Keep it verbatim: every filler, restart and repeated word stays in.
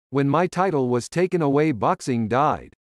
When my title was taken away, boxing died.